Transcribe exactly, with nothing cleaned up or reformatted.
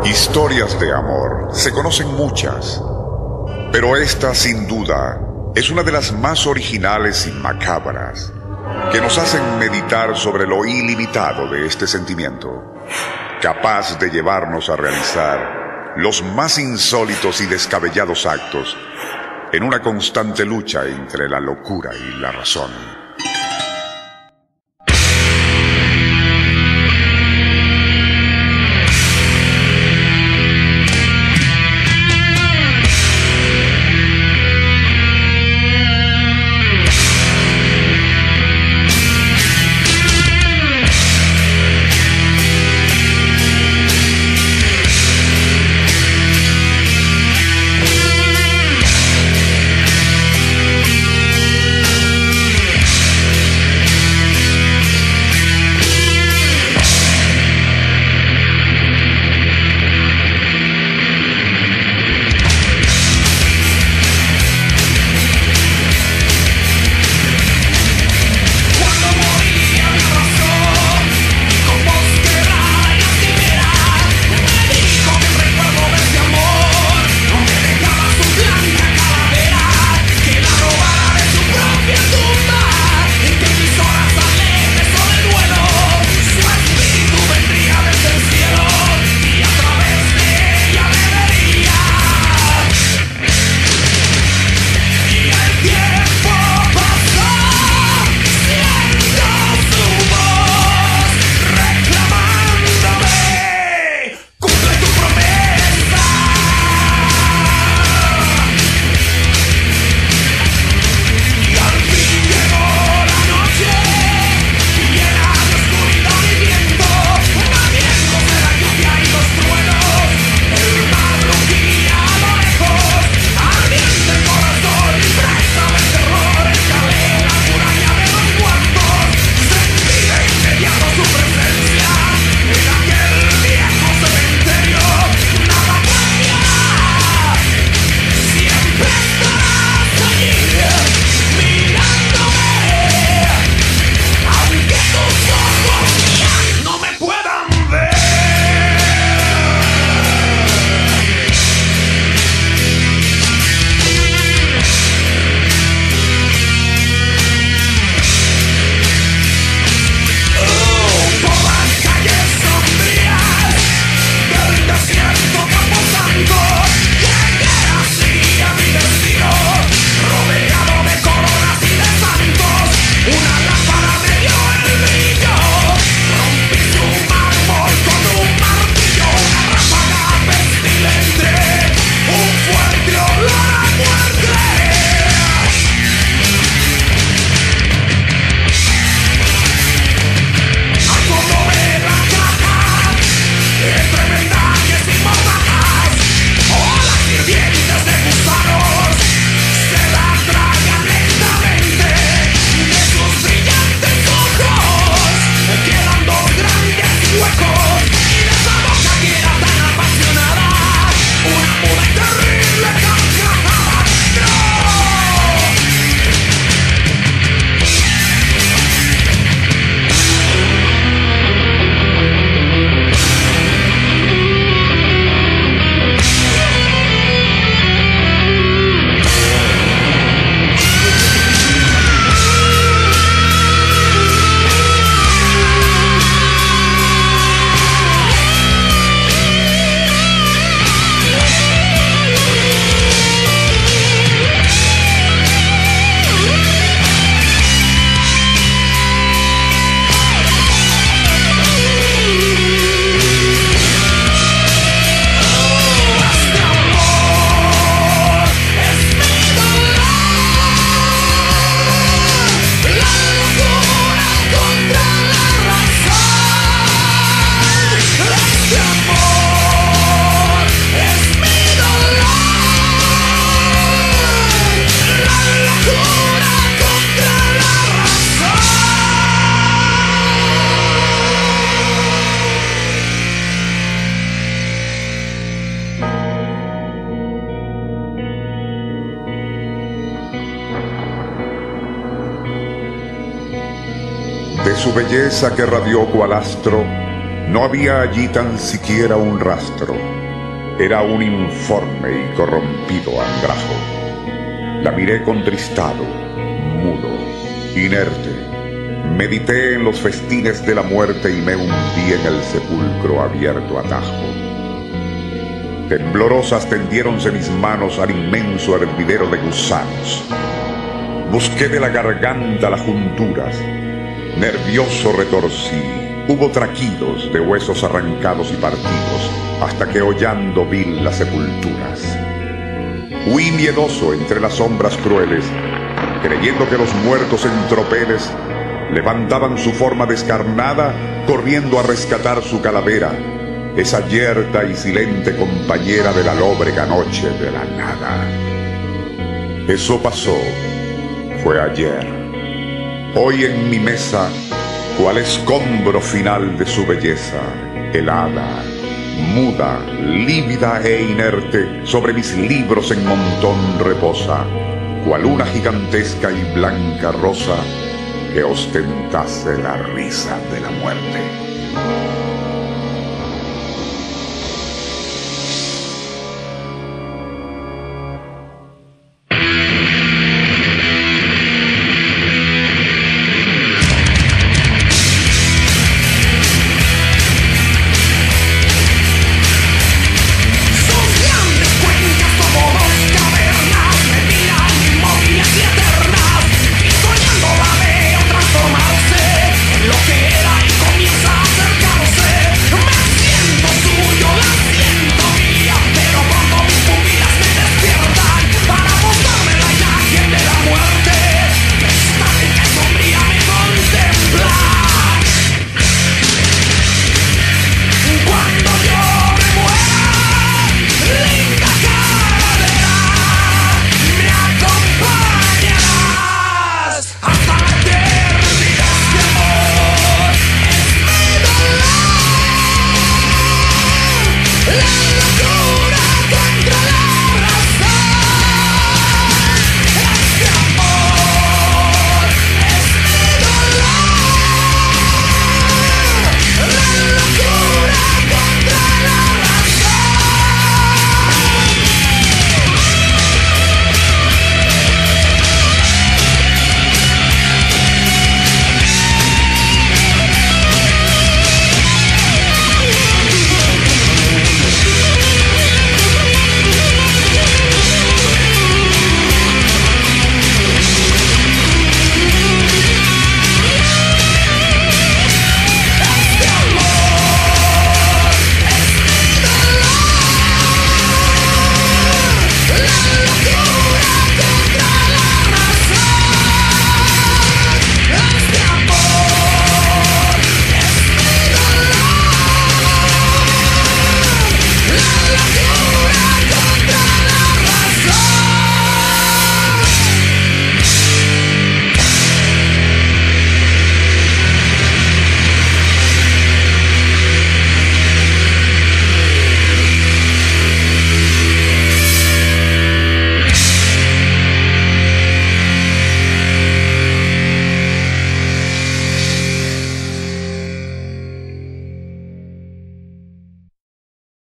Historias de amor se conocen muchas, pero esta sin duda es una de las más originales y macabras, que nos hacen meditar sobre lo ilimitado de este sentimiento, capaz de llevarnos a realizar los más insólitos y descabellados actos en una constante lucha entre la locura y la razón. De su belleza que radió cual astro, No había allí tan siquiera un rastro. Era un informe y corrompido andrajo. La miré contristado, mudo, inerte. Medité en los festines de la muerte y me hundí en el sepulcro abierto a tajo. Temblorosas tendiéronse mis manos al inmenso hervidero de gusanos. Busqué de la garganta las junturas. Nervioso retorcí. Hubo traquidos de huesos arrancados y partidos, hasta que hollando vi las sepulturas. Huí miedoso entre las sombras crueles, creyendo que los muertos en tropeles levantaban su forma descarnada, corriendo a rescatar su calavera, esa yerta y silente compañera de la lóbrega noche de la nada. Eso pasó, fue ayer. Hoy en mi mesa, cual escombro final de su belleza, helada, muda, lívida e inerte, sobre mis libros en montón reposa, cual una gigantesca y blanca rosa que ostentase la risa de la muerte.